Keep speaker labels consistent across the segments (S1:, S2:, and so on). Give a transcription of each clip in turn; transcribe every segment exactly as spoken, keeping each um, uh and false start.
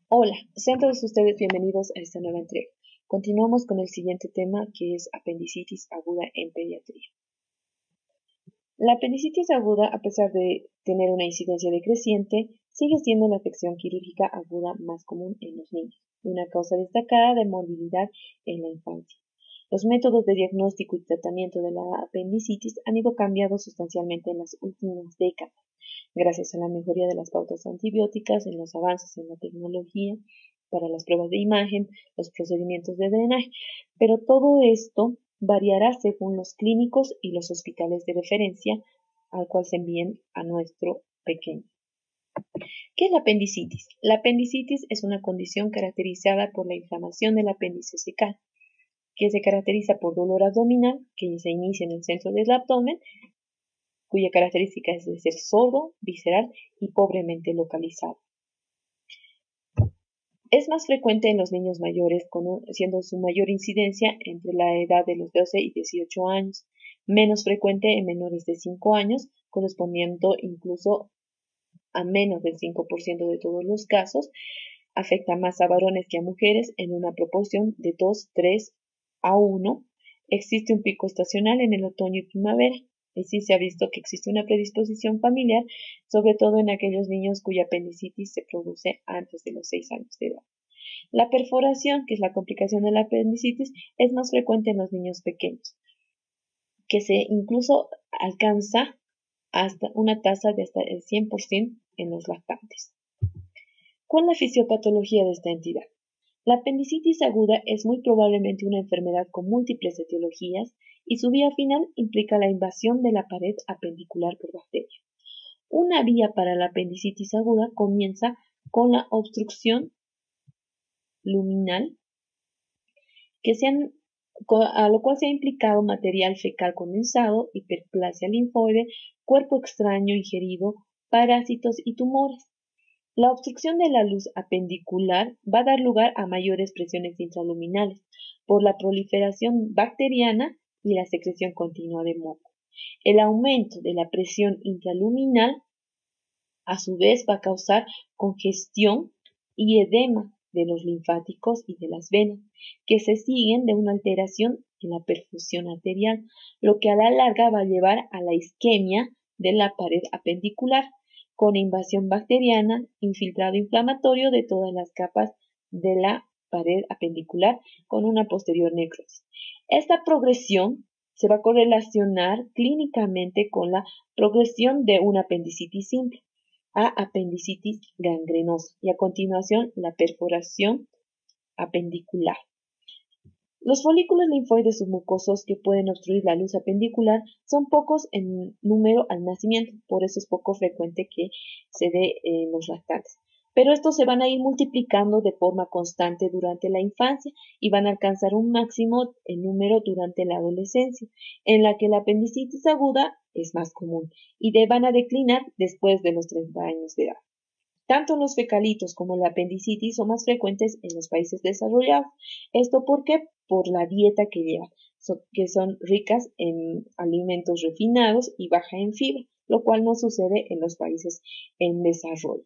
S1: Hola, sean todos ustedes bienvenidos a esta nueva entrega. Continuamos con el siguiente tema, que es apendicitis aguda en pediatría. La apendicitis aguda, a pesar de tener una incidencia decreciente, sigue siendo la afección quirúrgica aguda más común en los niños, una causa destacada de morbilidad en la infancia. Los métodos de diagnóstico y tratamiento de la apendicitis han ido cambiando sustancialmente en las últimas décadas, gracias a la mejoría de las pautas antibióticas, en los avances en la tecnología para las pruebas de imagen, los procedimientos de drenaje, pero todo esto variará según los clínicos y los hospitales de referencia al cual se envíen a nuestro pequeño. ¿Qué es la apendicitis? La apendicitis es una condición caracterizada por la inflamación del apéndice secal, que se caracteriza por dolor abdominal que se inicia en el centro del abdomen, cuya característica es de ser sordo, visceral y pobremente localizado. Es más frecuente en los niños mayores, siendo su mayor incidencia entre la edad de los doce y dieciocho años, menos frecuente en menores de cinco años, correspondiendo incluso a menos del cinco por ciento de todos los casos. Afecta más a varones que a mujeres en una proporción de dos, tres a uno. Existe un pico estacional en el otoño y primavera. Y sí se ha visto que existe una predisposición familiar, sobre todo en aquellos niños cuya apendicitis se produce antes de los seis años de edad. La perforación, que es la complicación de la apendicitis, es más frecuente en los niños pequeños, que se incluso alcanza hasta una tasa de hasta el cien por ciento en los lactantes. ¿Cuál es la fisiopatología de esta entidad? La apendicitis aguda es muy probablemente una enfermedad con múltiples etiologías y su vía final implica la invasión de la pared apendicular por bacterias. Una vía para la apendicitis aguda comienza con la obstrucción luminal, que se han, a lo cual se ha implicado material fecal condensado, hiperplasia linfoide, cuerpo extraño ingerido, parásitos y tumores. La obstrucción de la luz apendicular va a dar lugar a mayores presiones intraluminales por la proliferación bacteriana y la secreción continua de moco. El aumento de la presión intraluminal a su vez va a causar congestión y edema de los linfáticos y de las venas, que se siguen de una alteración en la perfusión arterial, lo que a la larga va a llevar a la isquemia de la pared apendicular, con invasión bacteriana, infiltrado inflamatorio de todas las capas de la pared apendicular, con una posterior necrosis. Esta progresión se va a correlacionar clínicamente con la progresión de una apendicitis simple a apendicitis gangrenosa y a continuación la perforación apendicular. Los folículos linfoides submucosos que pueden obstruir la luz apendicular son pocos en número al nacimiento, por eso es poco frecuente que se dé en los lactantes. Pero estos se van a ir multiplicando de forma constante durante la infancia y van a alcanzar un máximo en número durante la adolescencia, en la que la apendicitis aguda es más común y de, van a declinar después de los treinta años de edad. Tanto los fecalitos como la apendicitis son más frecuentes en los países desarrollados. ¿Esto por qué? Por la dieta que llevan, que son ricas en alimentos refinados y baja en fibra, lo cual no sucede en los países en desarrollo.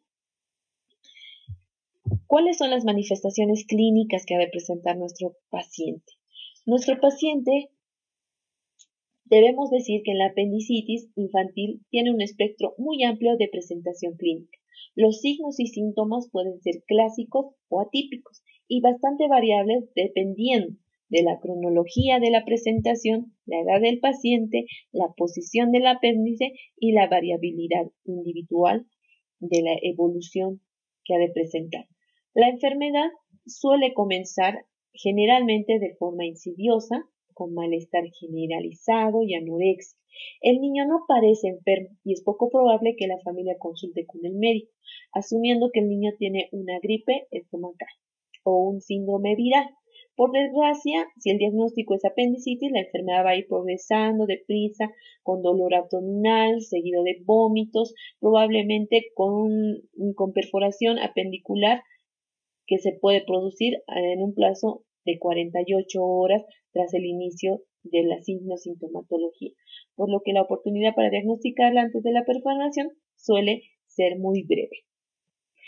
S1: ¿Cuáles son las manifestaciones clínicas que ha de presentar nuestro paciente? Nuestro paciente, debemos decir que en la apendicitis infantil tiene un espectro muy amplio de presentación clínica. Los signos y síntomas pueden ser clásicos o atípicos y bastante variables dependiendo de la cronología de la presentación, la edad del paciente, la posición del apéndice y la variabilidad individual de la evolución que ha de presentar. La enfermedad suele comenzar generalmente de forma insidiosa, con malestar generalizado y anorexia. El niño no parece enfermo y es poco probable que la familia consulte con el médico, asumiendo que el niño tiene una gripe estomacal o un síndrome viral. Por desgracia, si el diagnóstico es apendicitis, la enfermedad va a ir progresando deprisa, con dolor abdominal, seguido de vómitos, probablemente con, con perforación apendicular que se puede producir en un plazo de cuarenta y ocho horas tras el inicio de la sintomatología, por lo que la oportunidad para diagnosticarla antes de la perforación suele ser muy breve.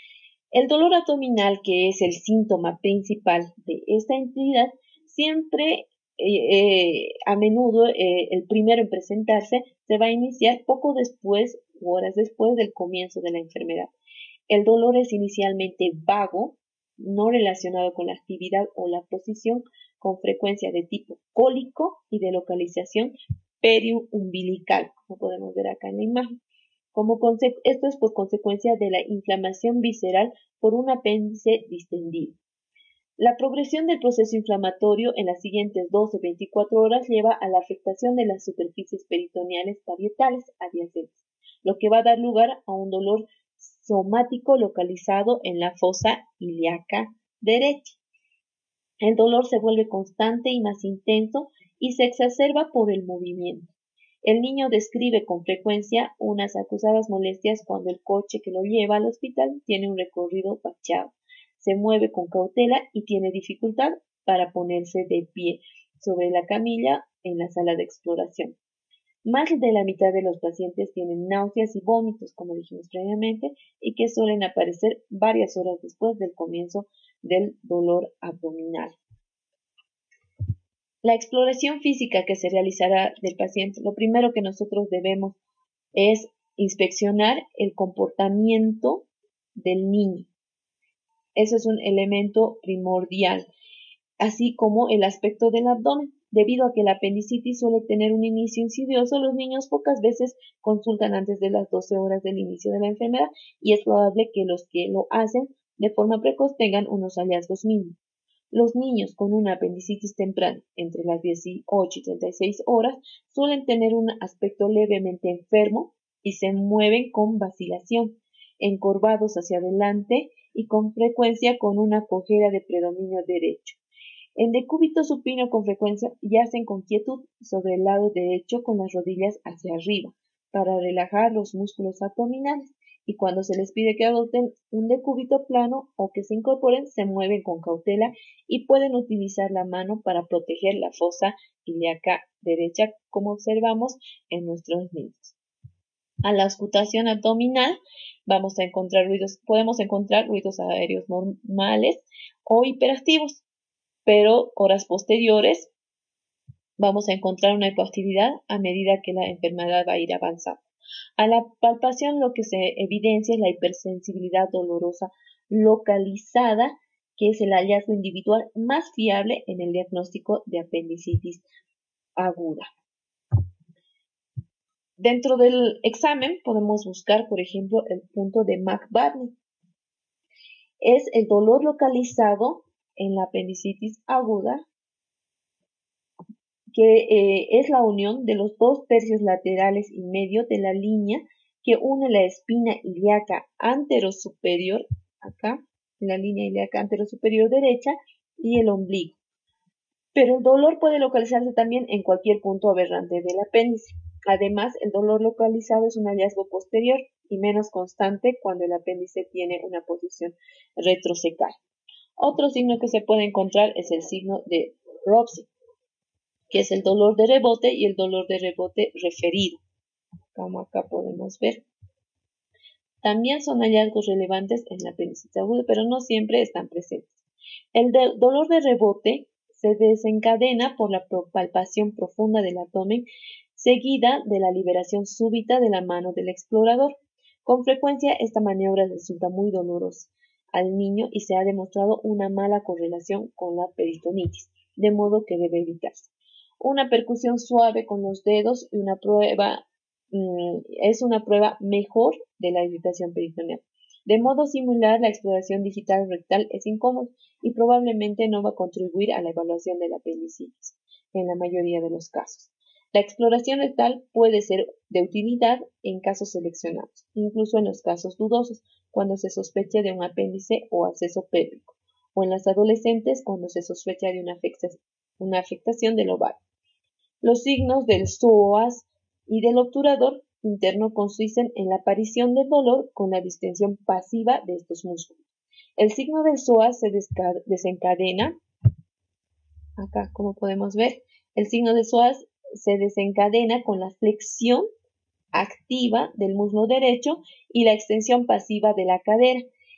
S1: El dolor abdominal, que es el síntoma principal de esta entidad, siempre, eh, eh, a menudo, eh, el primero en presentarse se va a iniciar poco después u horas después del comienzo de la enfermedad. El dolor es inicialmente vago, no relacionado con la actividad o la posición, con frecuencia de tipo cólico y de localización periumbilical, como podemos ver acá en la imagen. Como esto es por consecuencia de la inflamación visceral por un apéndice distendido. La progresión del proceso inflamatorio en las siguientes doce a veinticuatro horas lleva a la afectación de las superficies peritoneales parietales adyacentes, lo que va a dar lugar a un dolor somático localizado en la fosa ilíaca derecha. El dolor se vuelve constante y más intenso y se exacerba por el movimiento. El niño describe con frecuencia unas acusadas molestias cuando el coche que lo lleva al hospital tiene un recorrido fachado. Se mueve con cautela y tiene dificultad para ponerse de pie sobre la camilla en la sala de exploración. Más de la mitad de los pacientes tienen náuseas y vómitos, como dijimos previamente, y que suelen aparecer varias horas después del comienzo del dolor abdominal. La exploración física que se realizará del paciente, lo primero que nosotros debemos es inspeccionar el comportamiento del niño. Eso es un elemento primordial, así como el aspecto del abdomen. Debido a que la apendicitis suele tener un inicio insidioso, los niños pocas veces consultan antes de las doce horas del inicio de la enfermedad y es probable que los que lo hacen de forma precoz tengan unos hallazgos mínimos. Los niños con una apendicitis temprana, entre las dieciocho y treinta y seis horas, suelen tener un aspecto levemente enfermo y se mueven con vacilación, encorvados hacia adelante y con frecuencia con una cojera de predominio derecho. En decúbito supino con frecuencia yacen con quietud sobre el lado derecho con las rodillas hacia arriba para relajar los músculos abdominales y cuando se les pide que adopten un decúbito plano o que se incorporen se mueven con cautela y pueden utilizar la mano para proteger la fosa ilíaca derecha como observamos en nuestros niños. A la auscultación abdominal vamos a encontrar ruidos, podemos encontrar ruidos aéreos normales o hiperactivos, pero horas posteriores vamos a encontrar una hipoactividad a medida que la enfermedad va a ir avanzando. A la palpación lo que se evidencia es la hipersensibilidad dolorosa localizada, que es el hallazgo individual más fiable en el diagnóstico de apendicitis aguda. Dentro del examen podemos buscar, por ejemplo, el punto de McBurney. Es el dolor localizado en la apendicitis aguda, que eh, es la unión de los dos tercios laterales y medio de la línea que une la espina ilíaca anterosuperior, acá, la línea ilíaca anterosuperior derecha, y el ombligo. Pero el dolor puede localizarse también en cualquier punto aberrante del apéndice. Además, el dolor localizado es un hallazgo posterior y menos constante cuando el apéndice tiene una posición retrocecal. Otro signo que se puede encontrar es el signo de Robson, que es el dolor de rebote y el dolor de rebote referido, como acá podemos ver. También son hallazgos relevantes en la apendicitis aguda, pero no siempre están presentes. El de dolor de rebote se desencadena por la palpación profunda del abdomen, seguida de la liberación súbita de la mano del explorador. Con frecuencia esta maniobra resulta muy dolorosa al niño y se ha demostrado una mala correlación con la peritonitis, de modo que debe evitarse. Una percusión suave con los dedos y una prueba mmm, es una prueba mejor de la irritación peritoneal. De modo similar, la exploración digital rectal es incómoda y probablemente no va a contribuir a la evaluación de la apendicitis en la mayoría de los casos. La exploración rectal puede ser de utilidad en casos seleccionados, incluso en los casos dudosos, cuando se sospecha de un apéndice o absceso pélvico, o en las adolescentes cuando se sospecha de una afectación, una afectación del ovario. Los signos del psoas y del obturador interno consisten en la aparición del dolor con la distensión pasiva de estos músculos. El signo del psoas se desencadena, acá como podemos ver, el signo del psoas se desencadena con la flexión activa del muslo derecho y la extensión pasiva de la cadera.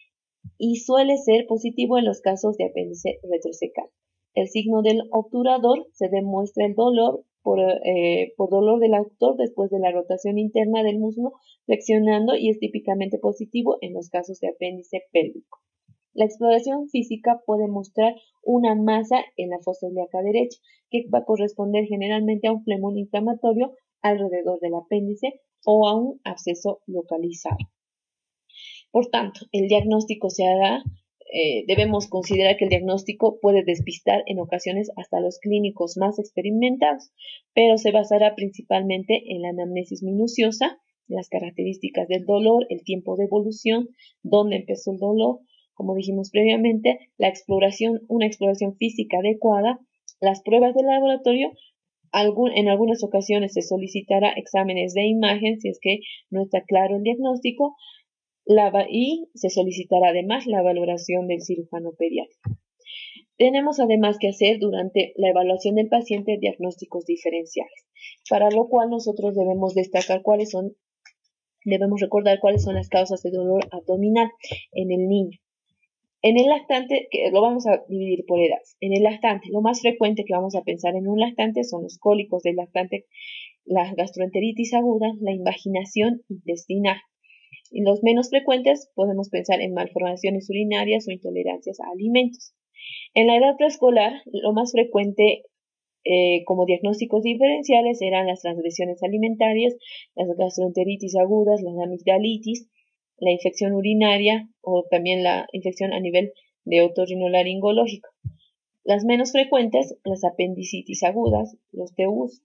S1: y suele ser positivo en los casos de apéndice retrocecal. El signo del obturador se demuestra el dolor por, eh, por dolor del autor después de la rotación interna del muslo flexionando y es típicamente positivo en los casos de apéndice pélvico. La exploración física puede mostrar una masa en la fosa ilíaca derecha que va a corresponder generalmente a un flemón inflamatorio alrededor del apéndice o a un absceso localizado. Por tanto, el diagnóstico se hará, eh, debemos considerar que el diagnóstico puede despistar en ocasiones hasta los clínicos más experimentados, pero se basará principalmente en la anamnesis minuciosa, las características del dolor, el tiempo de evolución, dónde empezó el dolor, como dijimos previamente, la exploración, una exploración física adecuada, las pruebas de laboratorio. Algún, en algunas ocasiones se solicitará exámenes de imagen si es que no está claro el diagnóstico la, y se solicitará además la valoración del cirujano pediátrico. Tenemos además que hacer durante la evaluación del paciente diagnósticos diferenciales, para lo cual nosotros debemos destacar cuáles son, debemos recordar cuáles son las causas de dolor abdominal en el niño. En el lactante, que lo vamos a dividir por edades. En el lactante, lo más frecuente que vamos a pensar en un lactante son los cólicos del lactante, la gastroenteritis aguda, la invaginación intestinal. Y los menos frecuentes podemos pensar en malformaciones urinarias o intolerancias a alimentos. En la edad preescolar, lo más frecuente eh, como diagnósticos diferenciales eran las transgresiones alimentarias, las gastroenteritis agudas, la amigdalitis, la infección urinaria o también la infección a nivel de otorrinolaringológico. Las menos frecuentes, las apendicitis agudas, los T U's.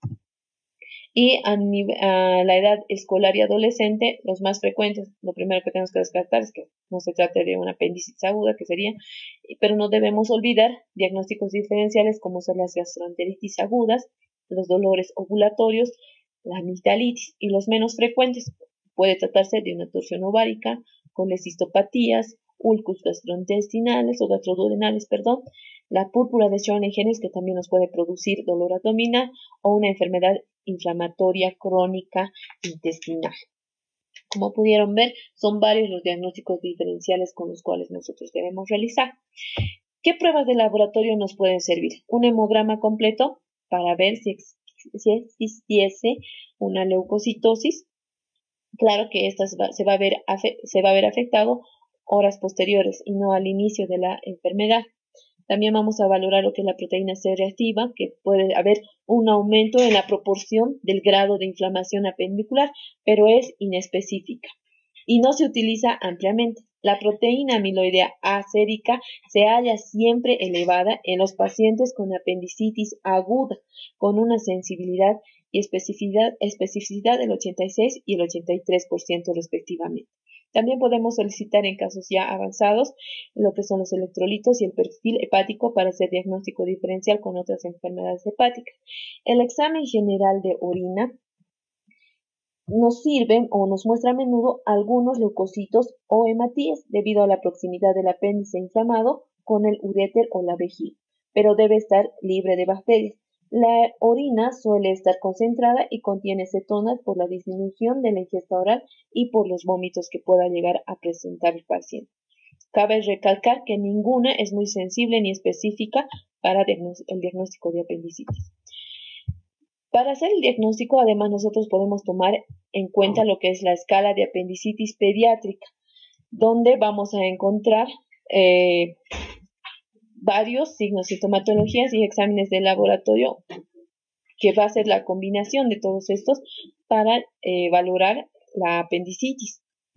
S1: Y a, a la edad escolar y adolescente, los más frecuentes, lo primero que tenemos que descartar es que no se trate de una apendicitis aguda, que sería, pero no debemos olvidar diagnósticos diferenciales como son las gastroenteritis agudas, los dolores ovulatorios, la amigdalitis y los menos frecuentes. Puede tratarse de una torsión ovárica, colecistopatías, ulcus gastrointestinales o gastroduodenales, perdón, la púrpura de Sjögren's que también nos puede producir dolor abdominal o una enfermedad inflamatoria crónica intestinal. Como pudieron ver, son varios los diagnósticos diferenciales con los cuales nosotros debemos realizar. ¿Qué pruebas de laboratorio nos pueden servir? Un hemograma completo para ver si, ex si existiese una leucocitosis. Claro que esta se va, se, va a ver, se va a ver afectado horas posteriores y no al inicio de la enfermedad. También vamos a valorar lo que es la proteína C reactiva, que puede haber un aumento en la proporción del grado de inflamación apendicular, pero es inespecífica y no se utiliza ampliamente. La proteína amiloidea A sérica se halla siempre elevada en los pacientes con apendicitis aguda, con una sensibilidad y especificidad, especificidad del ochenta y seis y el ochenta y tres por ciento respectivamente. También podemos solicitar en casos ya avanzados lo que son los electrolitos y el perfil hepático para hacer diagnóstico diferencial con otras enfermedades hepáticas. El examen general de orina nos sirve o nos muestra a menudo algunos leucocitos o hematíes debido a la proximidad del apéndice inflamado con el uréter o la vejiga, pero debe estar libre de bacterias. La orina suele estar concentrada y contiene cetonas por la disminución de la ingesta oral y por los vómitos que pueda llegar a presentar el paciente. Cabe recalcar que ninguna es muy sensible ni específica para el diagnóstico de apendicitis. Para hacer el diagnóstico, además, nosotros podemos tomar en cuenta lo que es la escala de apendicitis pediátrica, donde vamos a encontrar eh, varios signos, sintomatologías y exámenes de laboratorio, que va a ser la combinación de todos estos para eh, valorar la apendicitis.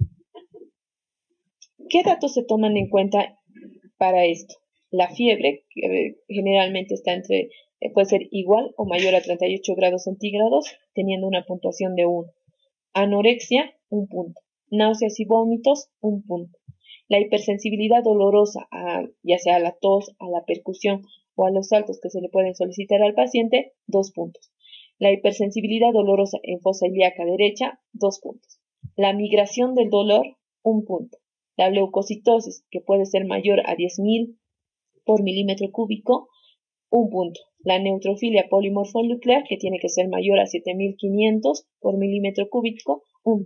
S1: ¿Qué datos se toman en cuenta para esto? La fiebre, que generalmente está entre, puede ser igual o mayor a treinta y ocho grados centígrados, teniendo una puntuación de uno. Anorexia, un punto. Náuseas y vómitos, un punto. La hipersensibilidad dolorosa, a, ya sea a la tos, a la percusión o a los saltos que se le pueden solicitar al paciente, dos puntos. La hipersensibilidad dolorosa en fosa ilíaca derecha, dos puntos. La migración del dolor, un punto. La leucocitosis, que puede ser mayor a diez mil por milímetro cúbico, un punto. La neutrofilia polimorfonuclear, que tiene que ser mayor a siete mil quinientos por milímetro cúbico, un punto.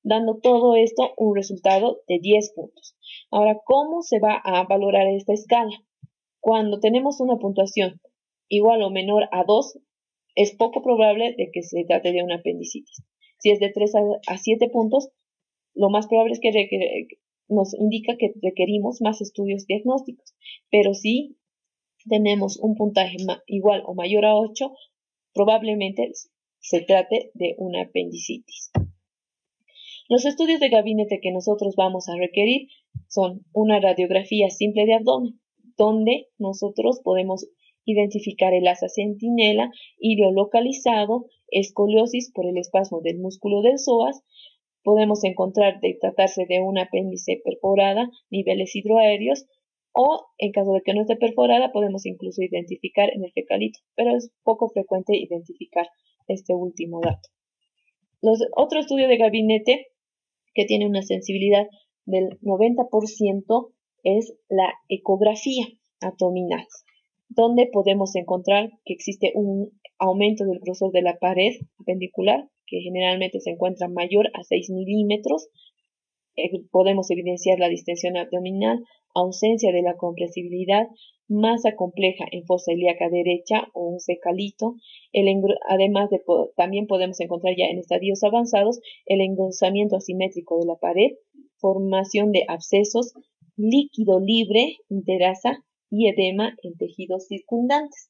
S1: dando todo esto un resultado de diez puntos. Ahora, ¿cómo se va a valorar esta escala? Cuando tenemos una puntuación igual o menor a dos, es poco probable de que se trate de una apendicitis. Si es de tres a siete puntos, lo más probable es que nos indica que requerimos más estudios diagnósticos. Pero si tenemos un puntaje igual o mayor a ocho, probablemente se trate de una apendicitis. Los estudios de gabinete que nosotros vamos a requerir son una radiografía simple de abdomen, donde nosotros podemos identificar el asa centinela, ilio localizado, escoliosis por el espasmo del músculo del psoas. Podemos encontrar de tratarse de un apéndice perforada, niveles hidroaéreos, o en caso de que no esté perforada, podemos incluso identificar en el fecalito, pero es poco frecuente identificar este último dato. Los, otro estudio de gabinete que tiene una sensibilidad del noventa por ciento es la ecografía abdominal, donde podemos encontrar que existe un aumento del grosor de la pared apendicular, que generalmente se encuentra mayor a seis milímetros. Eh, podemos evidenciar la distensión abdominal, ausencia de la compresibilidad, masa compleja en fosa ilíaca derecha o un fecalito. El además de también podemos encontrar ya en estadios avanzados el engrosamiento asimétrico de la pared, formación de abscesos, líquido libre, interasa y edema en tejidos circundantes.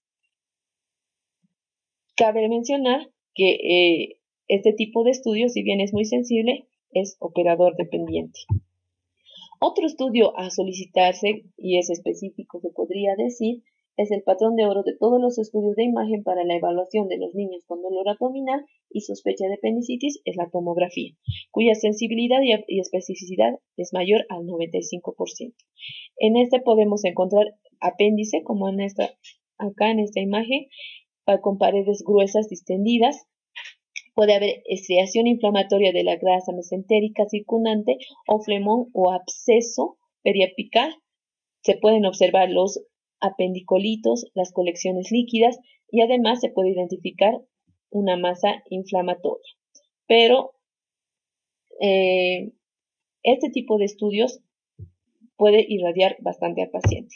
S1: Cabe mencionar que eh, este tipo de estudio, si bien es muy sensible, es operador dependiente. Otro estudio a solicitarse, y es específico, se podría decir, es el patrón de oro de todos los estudios de imagen para la evaluación de los niños con dolor abdominal y sospecha de apendicitis, es la tomografía, cuya sensibilidad y, y especificidad es mayor al noventa y cinco por ciento. En este podemos encontrar apéndice, como en esta, acá en esta imagen, con paredes gruesas distendidas. Puede haber estriación inflamatoria de la grasa mesentérica circundante o flemón o absceso periapical. Se pueden observar los apendicolitos, las colecciones líquidas y además se puede identificar una masa inflamatoria. Pero eh, este tipo de estudios puede irradiar bastante al paciente.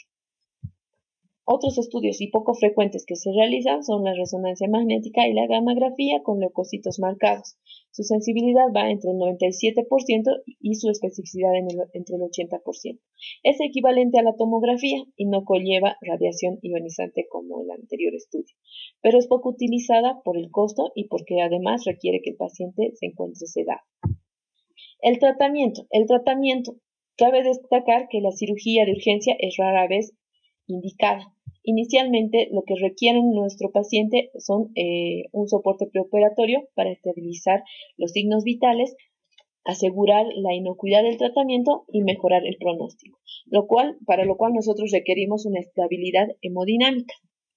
S1: Otros estudios y poco frecuentes que se realizan son la resonancia magnética y la gammagrafía con leucocitos marcados. Su sensibilidad va entre el noventa y siete por ciento y su especificidad en el, entre el ochenta por ciento. Es equivalente a la tomografía y no conlleva radiación ionizante como el anterior estudio, pero es poco utilizada por el costo y porque además requiere que el paciente se encuentre sedado. El tratamiento. El tratamiento. Cabe destacar que la cirugía de urgencia es rara vez indicada. Inicialmente, lo que requiere nuestro paciente son eh, un soporte preoperatorio para estabilizar los signos vitales, asegurar la inocuidad del tratamiento y mejorar el pronóstico, lo cual, para lo cual nosotros requerimos una estabilidad hemodinámica.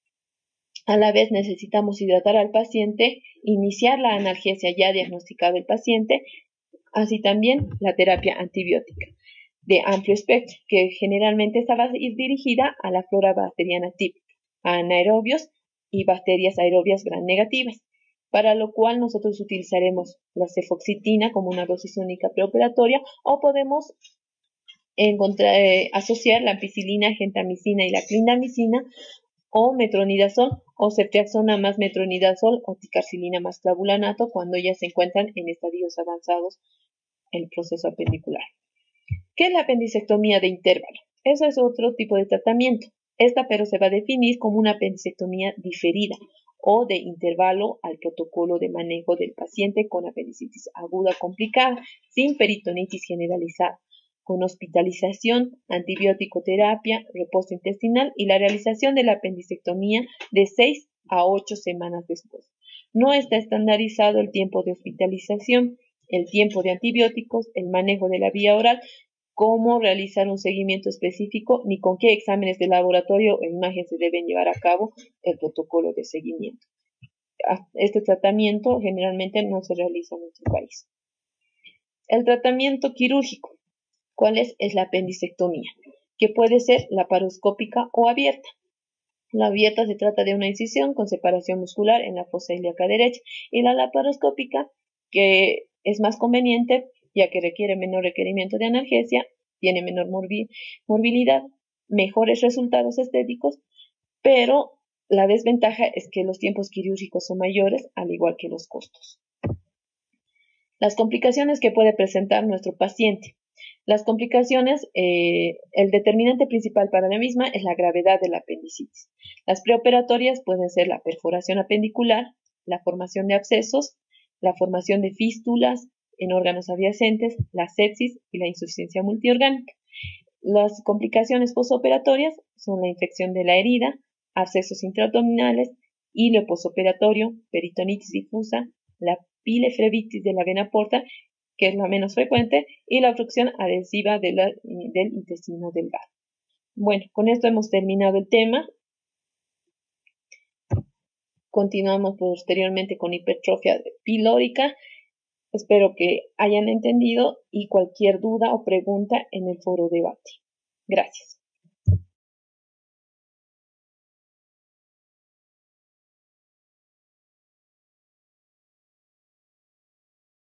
S1: A la vez necesitamos hidratar al paciente, iniciar la analgesia ya diagnosticado el paciente, así también la terapia antibiótica de amplio espectro, que generalmente esta va a ir dirigida a la flora bacteriana típica, a anaerobios y bacterias aerobias gram negativas, para lo cual nosotros utilizaremos la cefoxitina como una dosis única preoperatoria o podemos encontrar, eh, asociar la ampicilina, gentamicina y la clindamicina o metronidazol o ceftriaxona más metronidazol o ticarcilina más clavulanato cuando ya se encuentran en estadios avanzados en el proceso apendicular. ¿Qué es la apendicectomía de intervalo? Eso es otro tipo de tratamiento. Esta pero se va a definir como una apendicectomía diferida o de intervalo al protocolo de manejo del paciente con apendicitis aguda complicada, sin peritonitis generalizada, con hospitalización, antibiótico terapia, reposo intestinal y la realización de la apendicectomía de seis a ocho semanas después. No está estandarizado el tiempo de hospitalización, el tiempo de antibióticos, el manejo de la vía oral, cómo realizar un seguimiento específico, ni con qué exámenes de laboratorio o imagen se deben llevar a cabo el protocolo de seguimiento. Este tratamiento generalmente no se realiza en nuestro país. El tratamiento quirúrgico. ¿Cuál es? Es la apendicectomía, que puede ser laparoscópica o abierta. La abierta se trata de una incisión con separación muscular en la fosa ilíaca derecha y la laparoscópica, que es más conveniente, ya que requiere menor requerimiento de analgesia, tiene menor morbi morbilidad, mejores resultados estéticos, pero la desventaja es que los tiempos quirúrgicos son mayores, al igual que los costos. Las complicaciones que puede presentar nuestro paciente. Las complicaciones, eh, el determinante principal para la misma es la gravedad de la apendicitis. Las preoperatorias pueden ser la perforación apendicular, la formación de abscesos, la formación de fístulas en órganos adyacentes, la sepsis y la insuficiencia multiorgánica. Las complicaciones posoperatorias son la infección de la herida, abscesos intraabdominales, hilo posoperatorio, peritonitis difusa, la pilefrebitis de la vena porta, que es la menos frecuente, y la obstrucción adhesiva de la, del intestino delgado. Bueno, con esto hemos terminado el tema. Continuamos posteriormente con hipertrofia pilórica. Espero que hayan entendido y cualquier duda o pregunta en el foro debate. Gracias.